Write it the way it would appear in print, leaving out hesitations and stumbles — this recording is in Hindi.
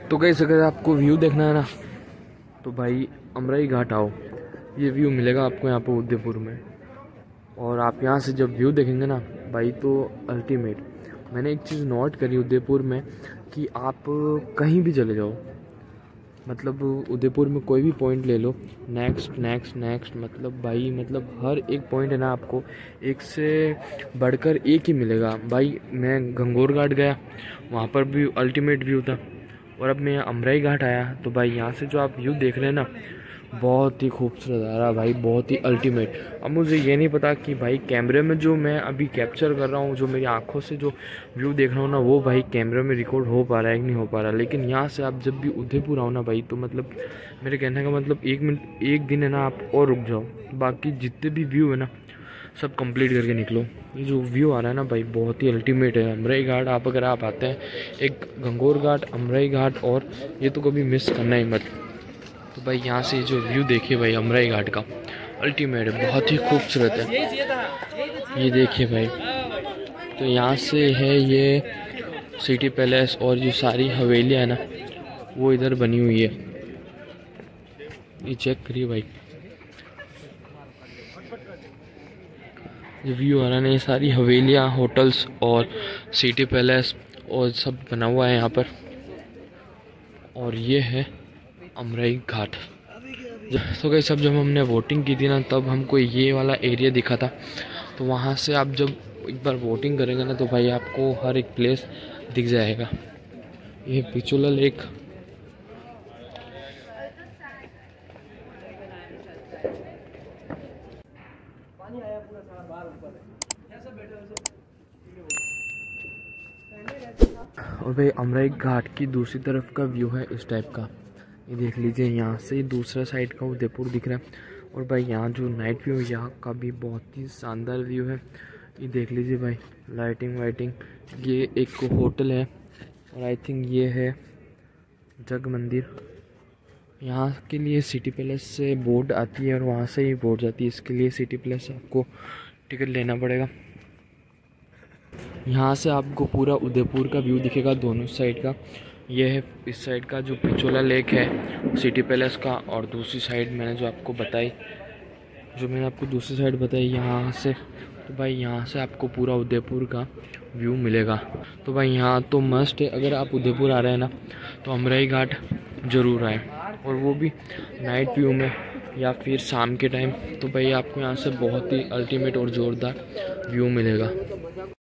तो गाइस अगर आपको व्यू देखना है ना तो भाई अमराई घाट आओ, ये व्यू मिलेगा आपको यहाँ पे उदयपुर में। और आप यहाँ से जब व्यू देखेंगे ना भाई तो अल्टीमेट। मैंने एक चीज़ नोट करी उदयपुर में कि आप कहीं भी चले जाओ, मतलब उदयपुर में कोई भी पॉइंट ले लो, नेक्स्ट नेक्स्ट नेक्स्ट, मतलब भाई मतलब हर एक पॉइंट है ना आपको एक से बढ़कर एक ही मिलेगा। भाई मैं गंगोर घाट गया, वहाँ पर भी अल्टीमेट व्यू था। और अब मैं अमराई घाट आया तो भाई यहाँ से जो आप व्यू देख रहे हैं ना बहुत ही खूबसूरत आ रहा भाई, बहुत ही अल्टीमेट। अब मुझे ये नहीं पता कि भाई कैमरे में जो मैं अभी कैप्चर कर रहा हूँ, जो मेरी आंखों से जो व्यू देख रहा हूँ ना वो भाई कैमरे में रिकॉर्ड हो पा रहा है कि नहीं हो पा रहा। लेकिन यहाँ से आप जब भी उदयपुर आओ ना भाई तो मतलब मेरे कहने का मतलब 1 मिनट 1 दिन है ना आप और रुक जाओ, बाकी जितने भी व्यू है ना सब कंप्लीट करके निकलो। ये जो व्यू आ रहा है ना भाई बहुत ही अल्टीमेट है। अमराई घाट आप अगर आप आते हैं, एक गंगोर घाट, अमराई घाट, और ये तो कभी मिस करना ही मत। तो भाई यहाँ से जो व्यू देखिए भाई अमराई घाट का अल्टीमेट है, बहुत ही खूबसूरत है। ये देखिए भाई, तो यहाँ से है ये सिटी पैलेस और जो सारी हवेलियाँ है ना वो इधर बनी हुई है। ये चेक करिए भाई, जो व्यू आ रहा है ना, ये सारी हवेलियाँ, होटल्स और सिटी पैलेस और सब बना हुआ है यहाँ पर। और ये है अमराई घाट। तो गाइस सब जब हमने वोटिंग की थी ना तब हमको ये वाला एरिया दिखा था, तो वहाँ से आप जब एक बार वोटिंग करेंगे ना तो भाई आपको हर एक प्लेस दिख जाएगा। ये पिछोला लेक, और भाई अमराई घाट की दूसरी तरफ का व्यू है इस टाइप का। ये देख लीजिए, यहाँ से दूसरा साइड का उदयपुर दिख रहा है। और भाई यहाँ जो नाइट व्यू है यहाँ का भी बहुत ही शानदार व्यू है। ये देख लीजिए भाई, लाइटिंग वाइटिंग। ये एक होटल है और आई थिंक ये है जग मंदिर। यहाँ के लिए सिटी पैलेस से बोर्ड आती है और वहाँ से ही बोर्ड जाती है, इसके लिए सिटी पैलेस से आपको टिकट लेना पड़ेगा। यहाँ से आपको पूरा उदयपुर का व्यू दिखेगा दोनों साइड का। ये है इस साइड का जो पिछोला लेक है सिटी पैलेस का, और दूसरी साइड मैंने जो आपको बताई, दूसरी साइड बताई यहाँ से, तो भाई यहाँ से आपको पूरा उदयपुर का व्यू मिलेगा। तो भाई यहाँ तो मस्ट है, अगर आप उदयपुर आ रहे हैं ना तो अमराई घाट ज़रूर आए, और वो भी नाइट व्यू में या फिर शाम के टाइम। तो भाई आपको यहाँ से बहुत ही अल्टीमेट और ज़ोरदार व्यू मिलेगा।